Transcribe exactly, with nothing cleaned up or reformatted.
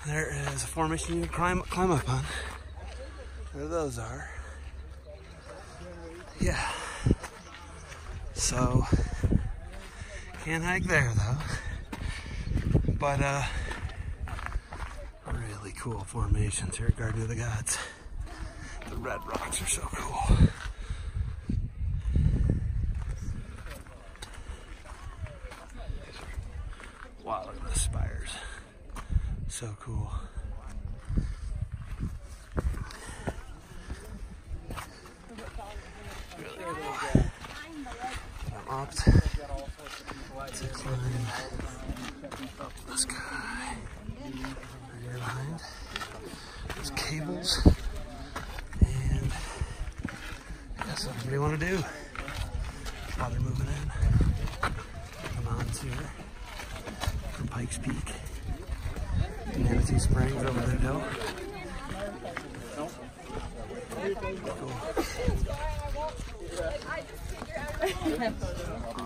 There is a formation you can climb, climb up on. There those are. Yeah. So, can't hike there though. But, uh, really cool formations here at Garden of the Gods. The red rocks are so cool. Wow, look at the spires. So cool. Really cool. I'm up to climb up the sky. Right here behind. There's cables. And that's what everybody want to do while they're moving in. Come on, here from Pikes Peak. Manatee Springs over the hill. Cool.